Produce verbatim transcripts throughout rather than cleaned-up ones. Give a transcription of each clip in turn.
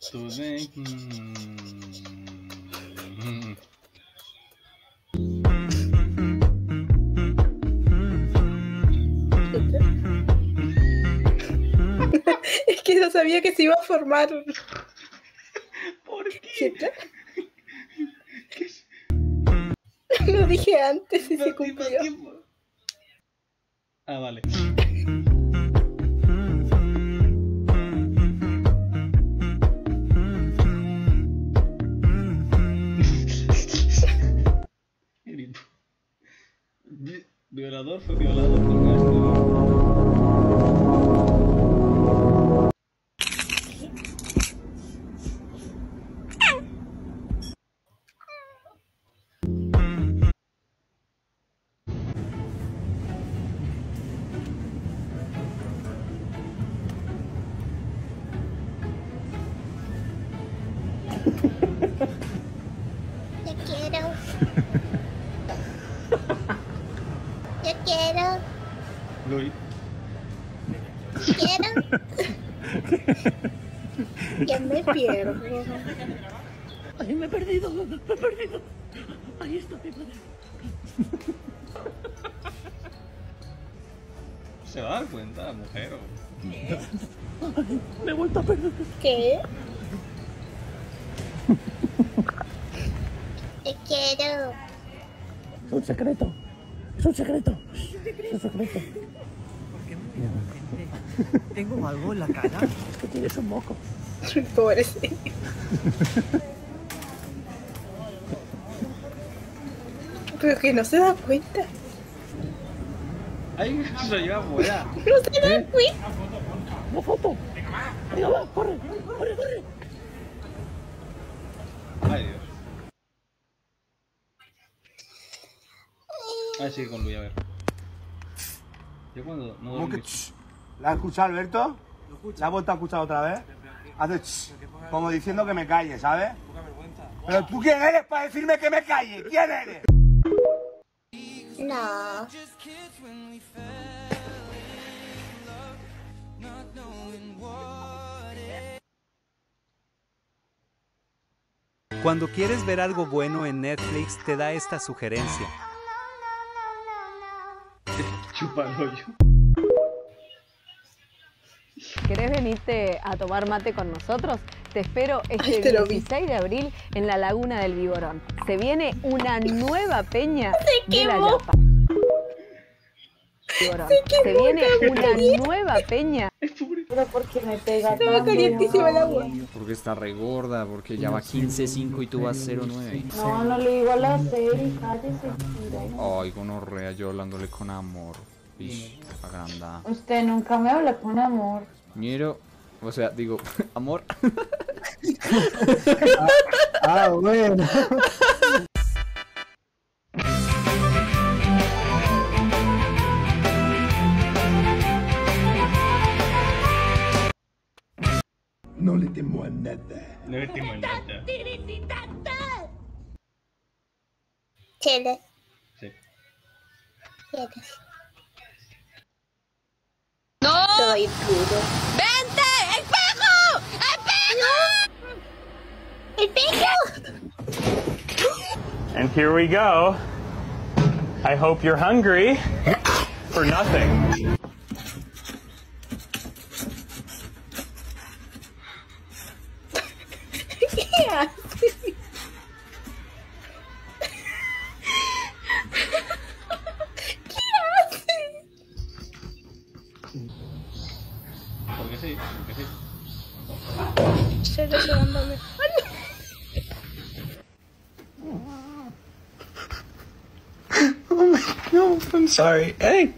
Tú de... Mm. Es que no sabía que se iba a formar. ¿Por qué? ¿Qué? Lo dije antes y se cumplió. Ah, vale. Violador fue violado por maestro. Yo quiero. Yo quiero. Luis. Quiero. Ya me pierdo. Ay, me he perdido, me he perdido. Ahí está mi madre. Se va a dar cuenta, mujer. Ay, me he vuelto a perder. ¿Qué? Te quiero. Es un secreto. Es un secreto. Es un secreto. ¿Por qué me mira la gente? ¿Tengo algo en la cara? Es que tienes un moco. Pobrecito. Pero que no se da cuenta. Ay, se lleva fuera. No se da cuenta. Una foto. Venga, va, corre, corre, corre. Ay, Dios. Ay, sí, con Luis, a ver. Yo cuando no ¿Cómo que dormí... ch? ¿La has escuchado, Alberto? ¿La has vuelto a escuchar otra vez? Hace ch, como diciendo que me calle, ¿sabes? ¿Pero tú quién eres para decirme que me calle? ¿Quién eres? No. Cuando quieres ver algo bueno en Netflix, te da esta sugerencia. Chupa el hoyo. ¿Querés venirte a tomar mate con nosotros? Te espero este Ay, te lo vi. dieciséis de abril en la Laguna del Viborón. Se viene una nueva peña de la quemó. Yapa. Viborón. Se viene una nueva peña. Pero porque me pega Estaba tanto, calientísima el agua. Porque está re gorda, porque ya va quince cinco y tú vas cero nueve. No, no le digo a la serie, cállese. Ay, gonorrea, yo hablándole con amor. Ish, agrandada. Usted nunca me habla con amor. Ñero, o sea, digo, amor. Ah, bueno. No le temo a nada. No le temo a nada. ¿Quieres? Sí. ¿Quieres? Todo incluido. ¡Vente! ¡El pejo! ¡El pejo! And here we go. I hope you're hungry for nothing. ¿Qué hace? ¿Qué hace? Porque sí, porque sí. Se está llevándome. Oh my no, I'm sorry. Hey.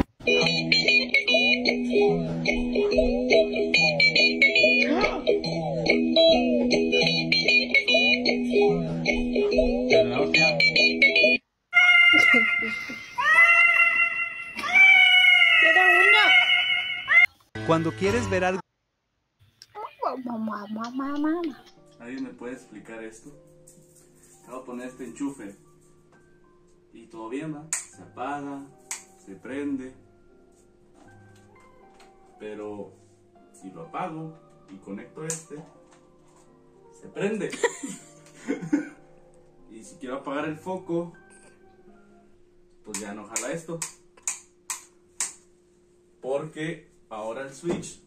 Era uno. Cuando quieres ver algo... Mamá, mamá, mamá. ¿Alguien me puede explicar esto? Te voy a poner este enchufe y todo bien, ¿va? Se apaga, se prende, pero si lo apago y conecto este, se prende. Y si quiero apagar el foco, pues ya no jala esto. Porque ahora el switch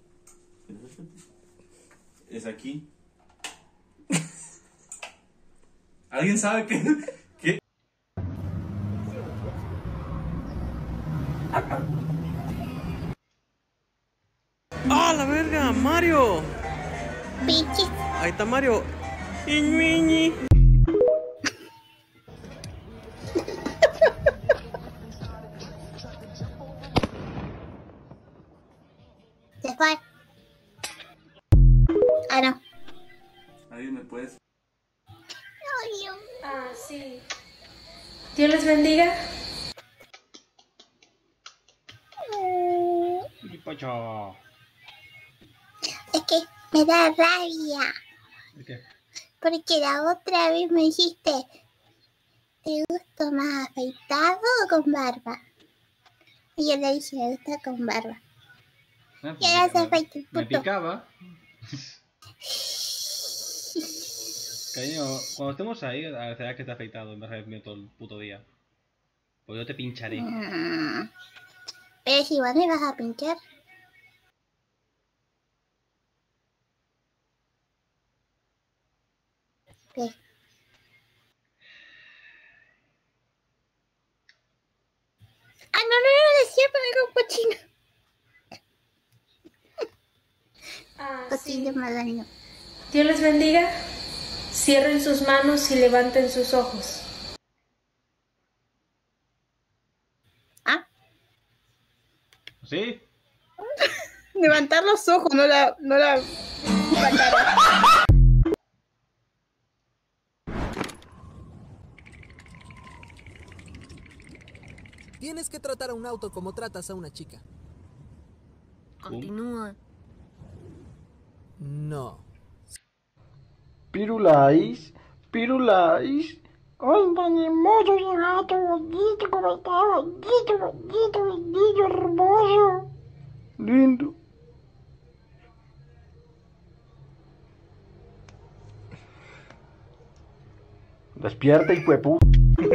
es aquí. ¿Alguien sabe qué? ¿Qué? ¡Ah, la verga! ¡Mario! Pichis. Ahí está Mario. Iñuiñi. Se fue. Ah, no. ¿Alguien me puedes? Ah, sí. Dios les bendiga. Y pocho. Es que me da rabia. ¿De qué? Porque la otra vez me dijiste, ¿te gusta más afeitado o con barba? Y yo le dije, me gusta con barba. Ah, Y ahora se afeita el Me puto. picaba. Cariño, cuando estemos ahí, agradecerás que te has afeitado en vez de haber venido todo el puto día. Pues yo te pincharé. Mm. Pero si igual me vas a pinchar. ¿Qué? Ah, no, no, no, decía para algo cochino. Ah, Cochino sí. malaño. Dios les bendiga. Cierren sus manos y levanten sus ojos. ¿Ah? ¿Sí? Levantar los ojos, no la... No la... la cara. Tienes que tratar a un auto como tratas a una chica. Continúa. No. Pirulais, Pirulais. Ay, tan hermoso ese gato, bonito, como está, bonito, bonito, bonito, hermoso. Lindo. Despierta, hijo de puta.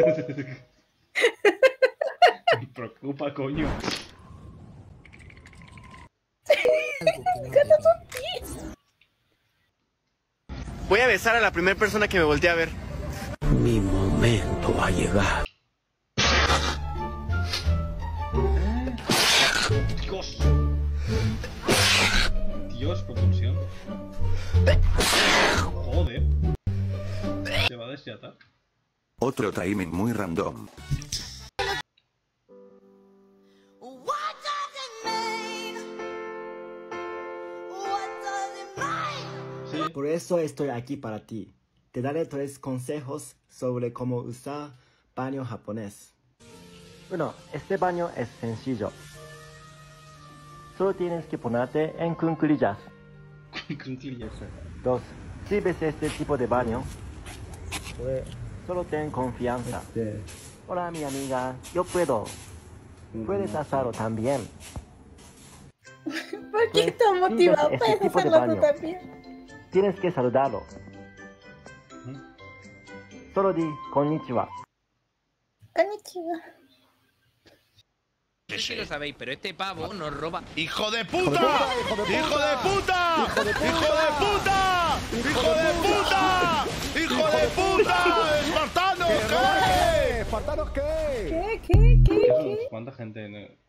Me preocupa, coño. Voy a besar a la primera persona que me voltee a ver. Mi momento ha llegado. Dios. Dios, propulsión. Joder. Se va a desyatar. Otro timing muy random. Por eso estoy aquí para ti. Te daré tres consejos sobre cómo usar baño japonés. Bueno, este baño es sencillo. Solo tienes que ponerte en cuclillas. Dos, si ves este tipo de baño, solo ten confianza. Hola, mi amiga, yo puedo. Puedes hacerlo también. ¿Por qué estás motivado? Este Puedes tipo de hacerlo tú baño. también. Tienes que saludarlo. Solo di konnichiwa. Konnichiwa. No sé si lo sabéis, pero este pavo nos roba. ¡Hijo de puta! ¡Hijo de puta! ¡Hijo de puta! ¡Hijo de puta! ¡Hijo de puta! ¡Hijo de puta! ¡Espartanos! ¿Qué? ¿Espartanos qué? ¿Qué? ¿Qué? ¿Qué? ¿Cuánta gente?